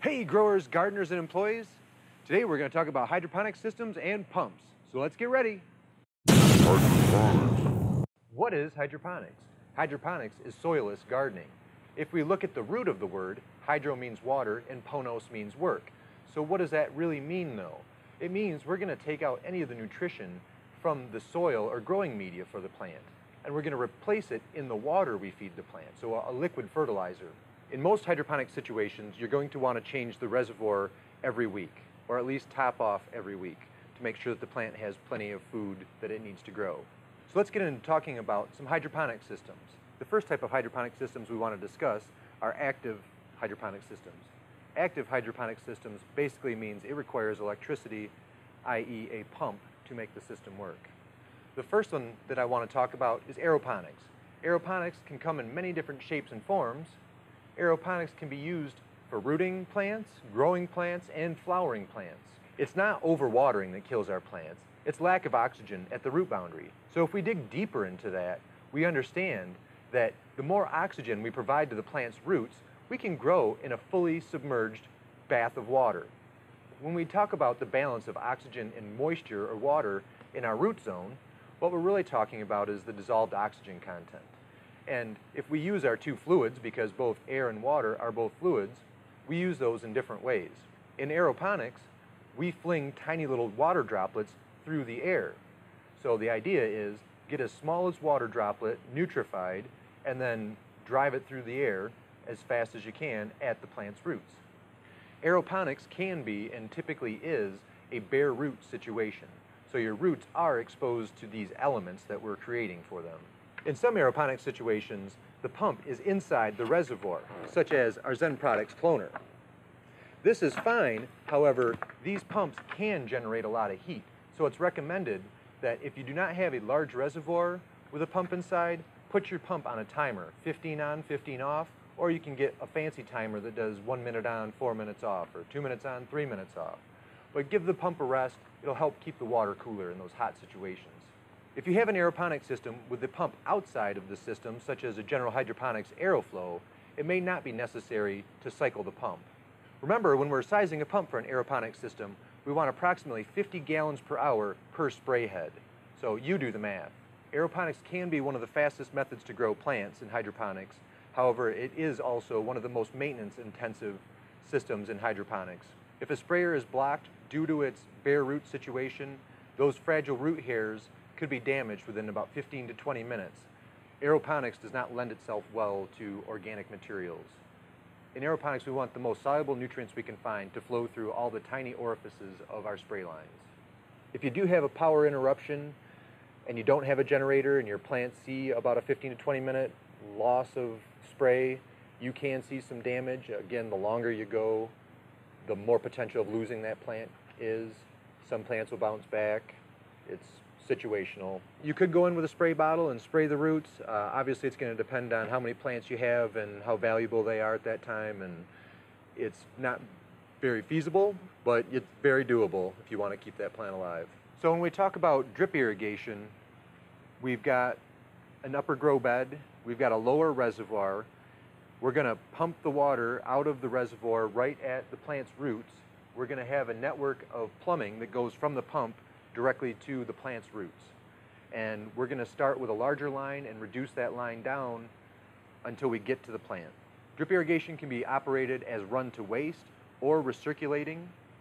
Hey growers, gardeners, and employees. Today we're going to talk about hydroponic systems and pumps. So let's get ready. Hydroponics. What is hydroponics? Hydroponics is soilless gardening. If we look at the root of the word, hydro means water and ponos means work. So what does that really mean though? It means we're going to take out any of the nutrition from the soil or growing media for the plant, and we're going to replace it in the water we feed the plant, so a liquid fertilizer. In most hydroponic situations, you're going to want to change the reservoir every week, or at least top off every week, to make sure that the plant has plenty of food that it needs to grow. So let's get into talking about some hydroponic systems. The first type of hydroponic systems we want to discuss are active hydroponic systems. Active hydroponic systems basically means it requires electricity, i.e. a pump, to make the system work. The first one that I want to talk about is aeroponics. Aeroponics can come in many different shapes and forms. Aeroponics can be used for rooting plants, growing plants, and flowering plants. It's not overwatering that kills our plants, it's lack of oxygen at the root boundary. So if we dig deeper into that, we understand that the more oxygen we provide to the plant's roots, we can grow in a fully submerged bath of water. When we talk about the balance of oxygen and moisture or water in our root zone, what we're really talking about is the dissolved oxygen content. And if we use our two fluids, because both air and water are both fluids, we use those in different ways. In aeroponics, we fling tiny little water droplets through the air. So the idea is get as small as water droplet, nutrified, and then drive it through the air as fast as you can at the plant's roots. Aeroponics can be, and typically is, a bare root situation. So your roots are exposed to these elements that we're creating for them. In some aeroponic situations, the pump is inside the reservoir, such as our Zen Products cloner. This is fine, however, these pumps can generate a lot of heat, so it's recommended that if you do not have a large reservoir with a pump inside, put your pump on a timer, 15 on, 15 off, or you can get a fancy timer that does 1 minute on, 4 minutes off, or 2 minutes on, 3 minutes off. But give the pump a rest, it'll help keep the water cooler in those hot situations. If you have an aeroponic system with the pump outside of the system, such as a General Hydroponics Aeroflow, it may not be necessary to cycle the pump. Remember, when we're sizing a pump for an aeroponic system, we want approximately 50 gallons per hour per spray head. So you do the math. Aeroponics can be one of the fastest methods to grow plants in hydroponics. However, it is also one of the most maintenance-intensive systems in hydroponics. If a sprayer is blocked due to its bare root situation, those fragile root hairs could be damaged within about 15 to 20 minutes. Aeroponics does not lend itself well to organic materials. In aeroponics, we want the most soluble nutrients we can find to flow through all the tiny orifices of our spray lines. If you do have a power interruption and you don't have a generator and your plants see about a 15 to 20 minute loss of spray, you can see some damage. Again, the longer you go, the more potential of losing that plant is. Some plants will bounce back. It's situational. You could go in with a spray bottle and spray the roots. Obviously, it's going to depend on how many plants you have and how valuable they are at that time, and it's not very feasible, but it's very doable if you want to keep that plant alive. So when we talk about drip irrigation, we've got an upper grow bed, we've got a lower reservoir. We're going to pump the water out of the reservoir right at the plant's roots. We're going to have a network of plumbing that goes from the pump directly to the plant's roots. And we're going to start with a larger line and reduce that line down until we get to the plant. Drip irrigation can be operated as run to waste or recirculating.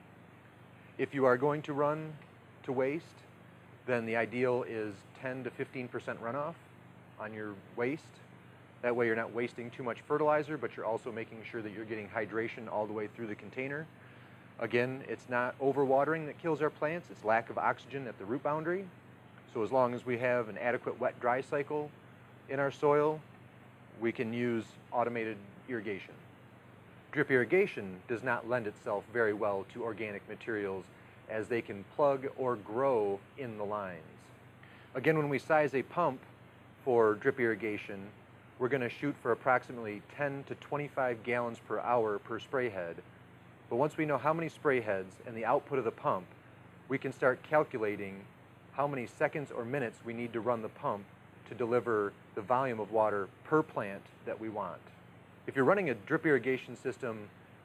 If you are going to run to waste, then the ideal is 10 to 15% runoff on your waste. That way you're not wasting too much fertilizer, but you're also making sure that you're getting hydration all the way through the container. Again, it's not overwatering that kills our plants, it's lack of oxygen at the root boundary. So as long as we have an adequate wet-dry cycle in our soil, we can use automated irrigation. Drip irrigation does not lend itself very well to organic materials as they can plug or grow in the lines. Again, when we size a pump for drip irrigation, we're going to shoot for approximately 10 to 25 gallons per hour per spray head. But once we know how many spray heads and the output of the pump, we can start calculating how many seconds or minutes we need to run the pump to deliver the volume of water per plant that we want. If you're running a drip irrigation system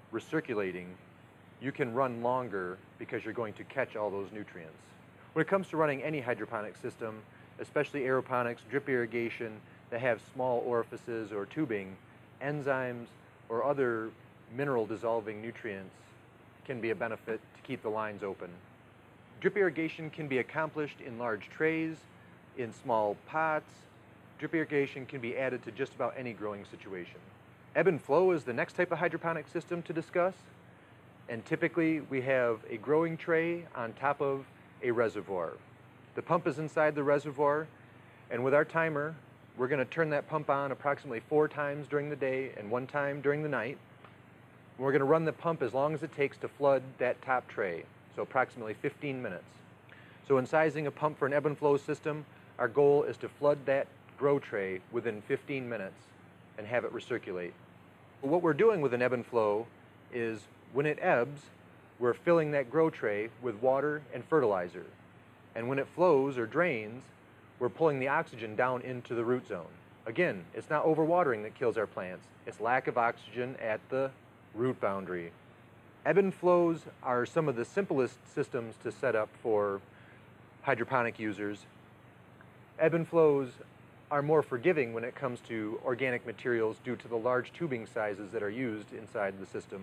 recirculating, you can run longer because you're going to catch all those nutrients. When it comes to running any hydroponic system, especially aeroponics, drip irrigation, that have small orifices or tubing, enzymes or other mineral dissolving nutrients can be a benefit to keep the lines open. Drip irrigation can be accomplished in large trays, in small pots. Drip irrigation can be added to just about any growing situation. Ebb and flow is the next type of hydroponic system to discuss. And typically we have a growing tray on top of a reservoir. The pump is inside the reservoir, and with our timer, we're going to turn that pump on approximately 4 times during the day and 1 time during the night. We're going to run the pump as long as it takes to flood that top tray, so approximately 15 minutes. So in sizing a pump for an ebb and flow system, our goal is to flood that grow tray within 15 minutes and have it recirculate. But what we're doing with an ebb and flow is when it ebbs, we're filling that grow tray with water and fertilizer. And when it flows or drains, we're pulling the oxygen down into the root zone. Again, it's not overwatering that kills our plants, it's lack of oxygen at the root boundary. Ebb and flows are some of the simplest systems to set up for hydroponic users. Ebb and flows are more forgiving when it comes to organic materials due to the large tubing sizes that are used inside the system.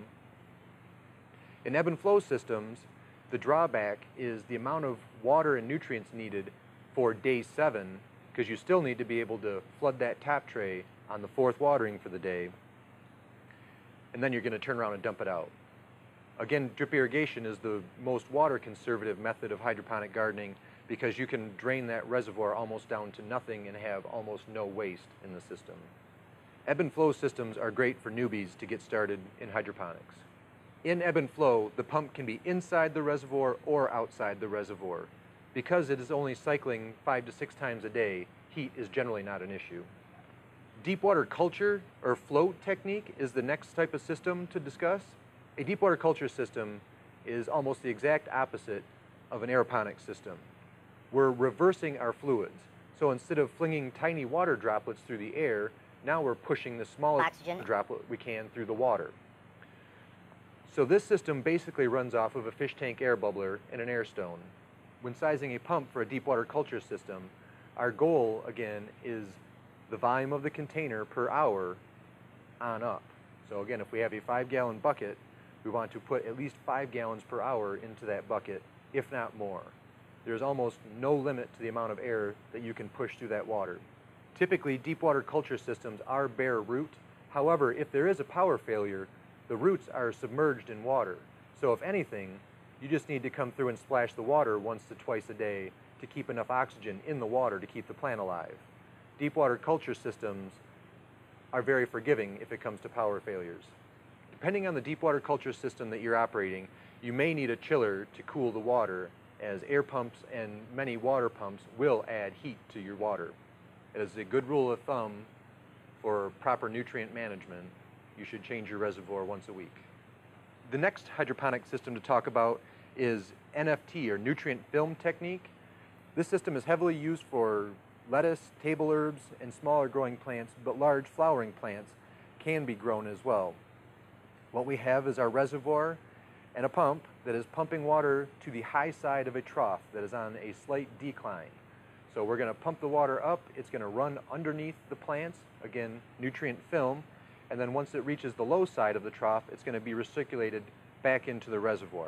In ebb and flow systems, the drawback is the amount of water and nutrients needed for day 7, because you still need to be able to flood that top tray on the 4th watering for the day, and then you're going to turn around and dump it out. Again, drip irrigation is the most water conservative method of hydroponic gardening because you can drain that reservoir almost down to nothing and have almost no waste in the system. Ebb and flow systems are great for newbies to get started in hydroponics. In ebb and flow, the pump can be inside the reservoir or outside the reservoir. Because it is only cycling 5 to 6 times a day, heat is generally not an issue. Deep water culture or float technique is the next type of system to discuss. A deep water culture system is almost the exact opposite of an aeroponic system. We're reversing our fluids. So instead of flinging tiny water droplets through the air, now we're pushing the smallest oxygen droplet we can through the water. So this system basically runs off of a fish tank air bubbler and an air stone. When sizing a pump for a deep water culture system, our goal, again, is the volume of the container per hour on up. So again, if we have a 5-gallon bucket, we want to put at least 5 gallons per hour into that bucket, if not more. There's almost no limit to the amount of air that you can push through that water. Typically, deep water culture systems are bare root. However, if there is a power failure, the roots are submerged in water. So if anything, you just need to come through and splash the water once to twice a day to keep enough oxygen in the water to keep the plant alive. Deep water culture systems are very forgiving if it comes to power failures. Depending on the deep water culture system that you're operating, you may need a chiller to cool the water, as air pumps and many water pumps will add heat to your water. It is a good rule of thumb for proper nutrient management. You should change your reservoir once a week. The next hydroponic system to talk about is NFT, or nutrient film technique. This system is heavily used for lettuce, table herbs, and smaller growing plants, but large flowering plants can be grown as well. What we have is our reservoir and a pump that is pumping water to the high side of a trough that is on a slight decline. So we're going to pump the water up, it's going to run underneath the plants, again, nutrient film, and then once it reaches the low side of the trough, it's going to be recirculated back into the reservoir.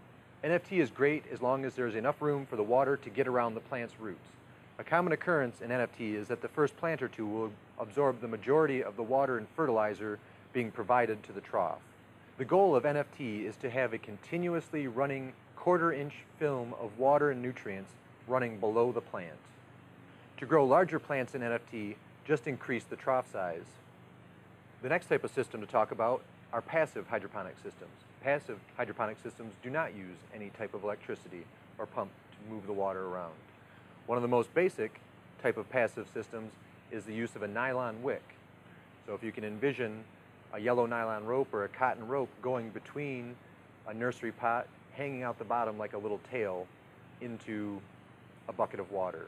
NFT is great as long as there's enough room for the water to get around the plant's roots. A common occurrence in NFT is that the first plant or two will absorb the majority of the water and fertilizer being provided to the trough. The goal of NFT is to have a continuously running 1/4 inch film of water and nutrients running below the plant. To grow larger plants in NFT, just increase the trough size. The next type of system to talk about are passive hydroponic systems. Passive hydroponic systems do not use any type of electricity or pump to move the water around. One of the most basic type of passive systems is the use of a nylon wick. So if you can envision a yellow nylon rope or a cotton rope going between a nursery pot, hanging out the bottom like a little tail into a bucket of water.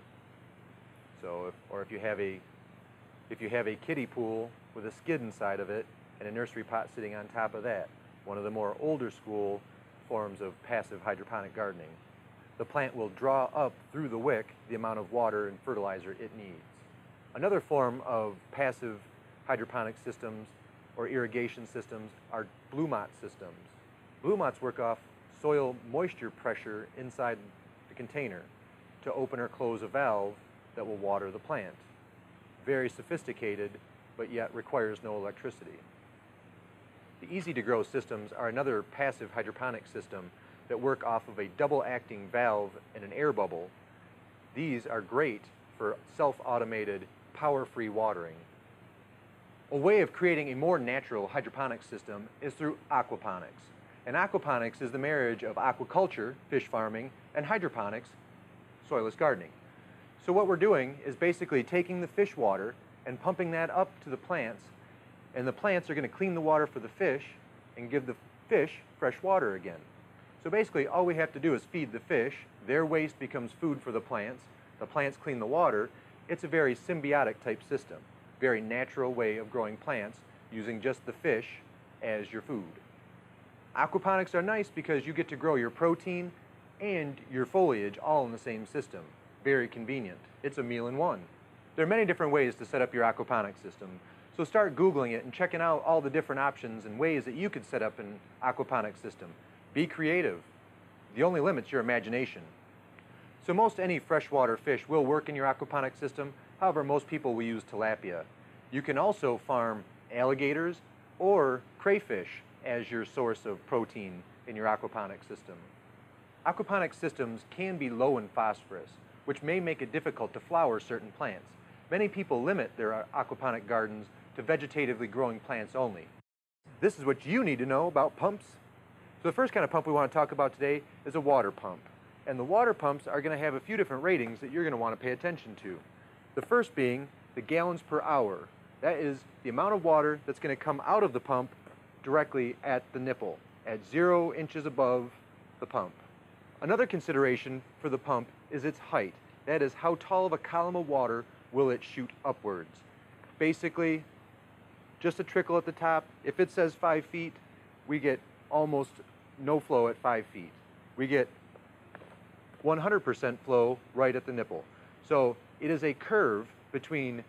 So if you have a kiddie pool with a skid inside of it and a nursery pot sitting on top of that, one of the more older school forms of passive hydroponic gardening. The plant will draw up through the wick the amount of water and fertilizer it needs. Another form of passive hydroponic systems or irrigation systems are blue mott systems. Blue motts work off soil moisture pressure inside the container to open or close a valve that will water the plant. Very sophisticated, but yet requires no electricity. The easy-to-grow systems are another passive hydroponic system that work off of a double-acting valve and an air bubble. These are great for self-automated, power-free watering. A way of creating a more natural hydroponic system is through aquaponics. And aquaponics is the marriage of aquaculture, fish farming, and hydroponics, soilless gardening. So what we're doing is basically taking the fish water and pumping that up to the plants, and the plants are going to clean the water for the fish and give the fish fresh water again. So basically all we have to do is feed the fish, their waste becomes food for the plants clean the water. It's a very symbiotic type system, very natural way of growing plants using just the fish as your food. Aquaponics are nice because you get to grow your protein and your foliage all in the same system. Very convenient. It's a meal in one. There are many different ways to set up your aquaponic system, so start Googling it and checking out all the different options and ways that you could set up an aquaponic system. Be creative. The only limit's your imagination. So most any freshwater fish will work in your aquaponic system. However, most people will use tilapia. You can also farm alligators or crayfish as your source of protein in your aquaponic system. Aquaponic systems can be low in phosphorus, which may make it difficult to flower certain plants. Many people limit their aquaponic gardens to vegetatively growing plants only. This is what you need to know about pumps. So the first kind of pump we want to talk about today is a water pump. And the water pumps are going to have a few different ratings that you're going to want to pay attention to. The first being the gallons per hour. That is the amount of water that's going to come out of the pump directly at the nipple, at 0 inches above the pump. Another consideration for the pump is its height. That is, how tall of a column of water will it shoot upwards. Basically, just a trickle at the top. If it says 5 feet, we get almost no flow at 5 feet. We get 100% flow right at the nipple. So it is a curve between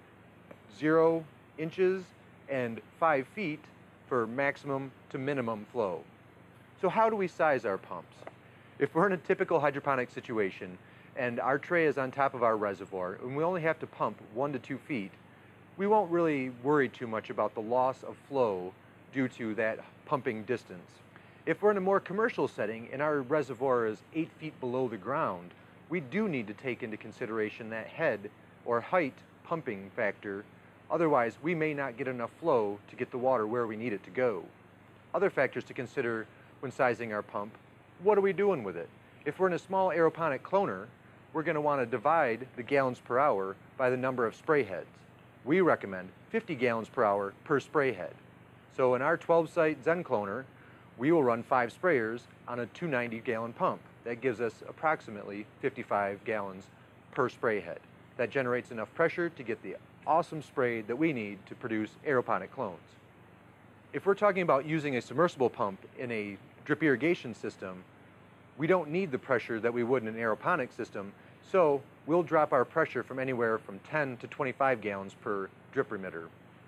0 inches and 5 feet for maximum to minimum flow. So how do we size our pumps? If we're in a typical hydroponic situation and our tray is on top of our reservoir and we only have to pump 1 to 2 feet, we won't really worry too much about the loss of flow due to that pumping distance. If we're in a more commercial setting and our reservoir is 8 feet below the ground, we do need to take into consideration that head or height pumping factor. Otherwise, we may not get enough flow to get the water where we need it to go. Other factors to consider when sizing our pump: what are we doing with it? If we're in a small aeroponic cloner, we're going to want to divide the gallons per hour by the number of spray heads. We recommend 50 gallons per hour per spray head. So in our 12-site Zen cloner, we will run 5 sprayers on a 290-gallon pump. That gives us approximately 55 gallons per spray head. That generates enough pressure to get the awesome spray that we need to produce aeroponic clones. If we're talking about using a submersible pump in a drip irrigation system, we don't need the pressure that we would in an aeroponic system, so we'll drop our pressure from anywhere from 10 to 25 gallons per drip emitter.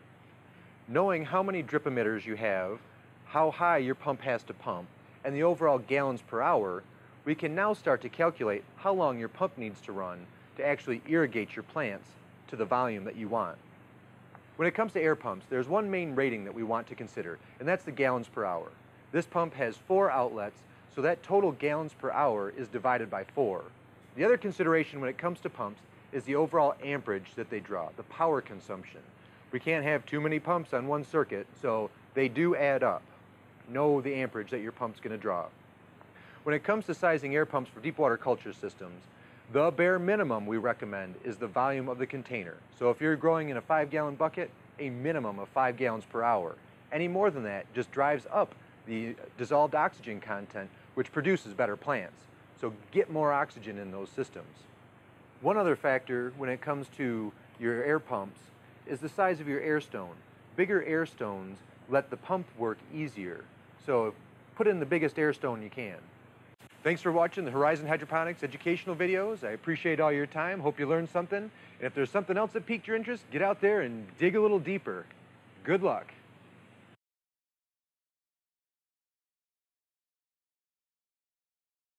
Knowing how many drip emitters you have, how high your pump has to pump, and the overall gallons per hour, we can now start to calculate how long your pump needs to run to actually irrigate your plants to the volume that you want. When it comes to air pumps, there's one main rating that we want to consider, and that's the gallons per hour. This pump has 4 outlets, so that total gallons per hour is divided by 4. The other consideration when it comes to pumps is the overall amperage that they draw, the power consumption. We can't have too many pumps on one circuit, so they do add up. Know the amperage that your pump's going to draw. When it comes to sizing air pumps for deep water culture systems, the bare minimum we recommend is the volume of the container. So if you're growing in a 5-gallon bucket, a minimum of 5 gallons per hour. Any more than that just drives up the dissolved oxygen content, which produces better plants. So get more oxygen in those systems. One other factor when it comes to your air pumps is the size of your air stone. Bigger air stones let the pump work easier. So put in the biggest air stone you can. Thanks for watching the Horizen Hydroponics educational videos. I appreciate all your time. Hope you learned something. And if there's something else that piqued your interest, get out there and dig a little deeper. Good luck.